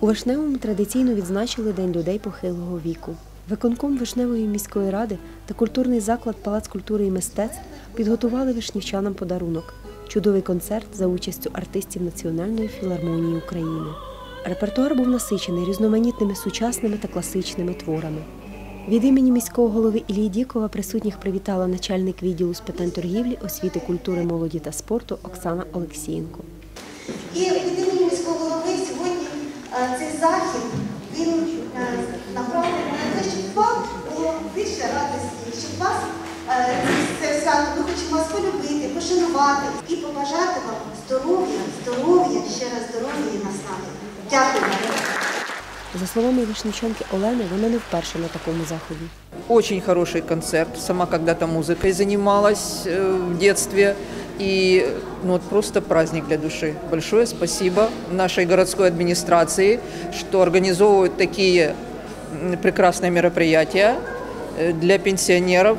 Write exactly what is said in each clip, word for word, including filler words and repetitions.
У Вишневому традиційно відзначили День людей похилого віку. Виконком Вишневої міської ради та культурний заклад «Палац культури і мистецтв» підготували вишнівчанам подарунок – чудовий концерт за участю артистів Національної філармонії України. Репертуар був насичений різноманітними сучасними та класичними творами. Від імені міського голови Іллі Дікова присутніх привітала начальник відділу з питань торгівлі, освіти, культури, молоді та спорту Оксана Олексієнко. І від імені міського голови сьогодні цей захід, він направлений на те, щоб вам було більше радості, щоб вас це свято, ми хочемо вас полюбити, пошанувати і побажати вам здоров'я, здоров'я, ще раз здоров'я і наснаги. Дякую. За словами вишнівчанки Олени, вона не вперше на такому заході. Очень хороший концерт. Сама когда-то музыкой занималась в детстве. И ну, вот просто праздник для души. Большое спасибо нашей городской администрации, что организовывают такие прекрасные мероприятия для пенсионеров.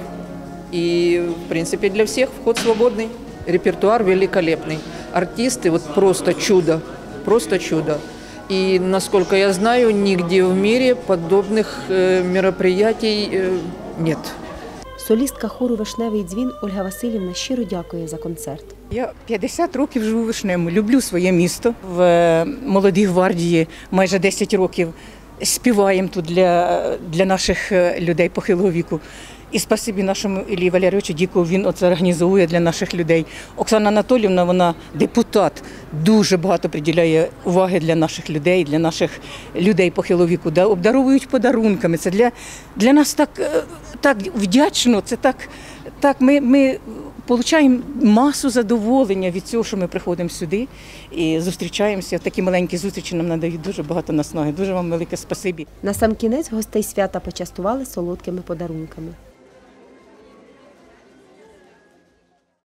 И, в принципе, для всех вход свободный. Репертуар великолепный. Артисты вот просто чудо, просто чудо. И, насколько я знаю, нигде в мире подобных мероприятий нет. Солістка хору «Вишневий дзвін» Ольга Васильівна щиро дякує за концерт. Я п'ятдесят років живу у Вишневому, люблю своє місто. В «Молодій гвардії» майже десять років співаємо тут для, для наших людей похилого віку. І спасибі нашому Іллі Валерійовичу Дікову, він оце організує для наших людей. Оксана Анатоліївна, вона депутат, дуже багато приділяє уваги для наших людей, для наших людей похилого віку, да, обдаровують подарунками. Це для, для нас так, так вдячно, це так, так ми, ми отримуємо масу задоволення від цього, що ми приходимо сюди і зустрічаємося. Такі маленькі зустрічі нам надають дуже багато наснаги. Дуже вам велике спасибі. Насамкінець гостей свята почастували солодкими подарунками.